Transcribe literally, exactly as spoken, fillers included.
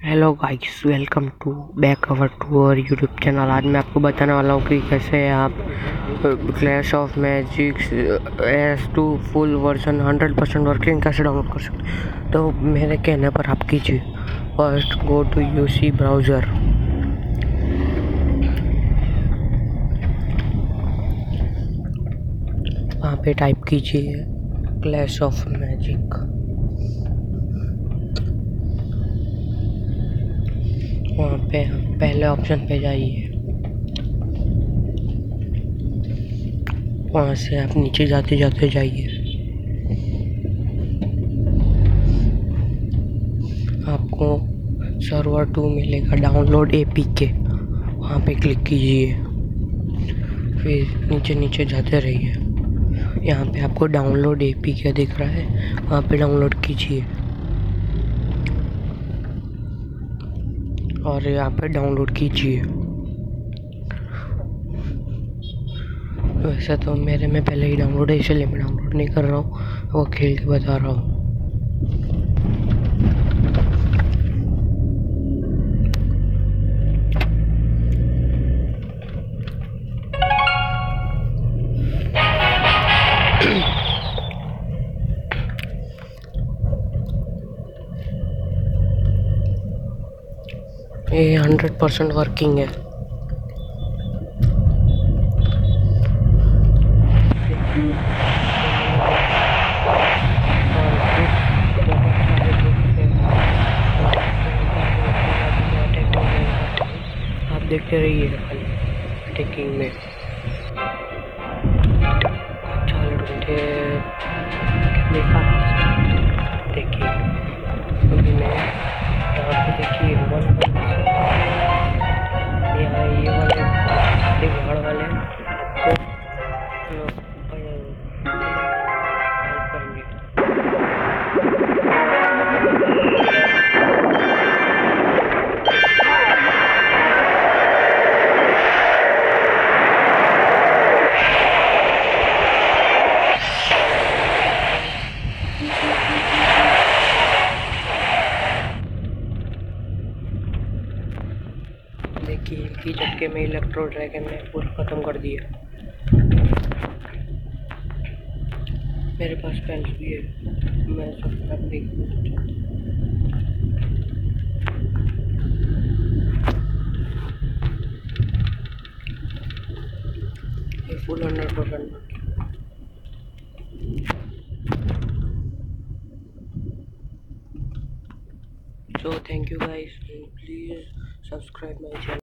Hello guys, welcome to back our to our YouTube channel. आज मैं आपको बताने वाला हूँ कि कैसे आप clash of magics S two full version hundred percent working कैसे डाउनलोड कर सकते हैं। तो मेरे कहने पर आप कीजिए, first go to UC browser. वहाँ पे टाइप कीजिए क्लैश ऑफ मैजिक। वहाँ पे पहले ऑप्शन पे जाइए, वहाँ से आप नीचे जाते जाते जाइए, आपको सर्वर टू मिलेगा, डाउनलोड एपीके। वहाँ पे क्लिक कीजिए, फिर नीचे नीचे जाते रहिए। यहाँ पे आपको डाउनलोड एपीके दिख रहा है, वहाँ पे डाउनलोड कीजिए और यहाँ पे डाउनलोड कीजिए। वैसे तो मेरे में पहले ही डाउनलोड है, इसलिए मैं डाउनलोड नहीं कर रहा हूँ, वो खेल के बता रहा हूँ। ये हंड्रेड परसेंट वर्किंग है। आप देखते रहिए खाली टेकिंग में। अच्छा लड़के कितने फास्ट देखिए। अभी मैं यहाँ पे देखिए वन यहाँ ये वाले दिगाड़ वाले आपको हेल्प करेंगे। देखिए एक ही झटके में इलेक्ट्रो ड्रैगन ने पूरा खत्म कर दिया। मेरे पास पेंस भी है, मैं सब कर देखूँ। ये full hundred percent. So thank you guys, and please subscribe my channel.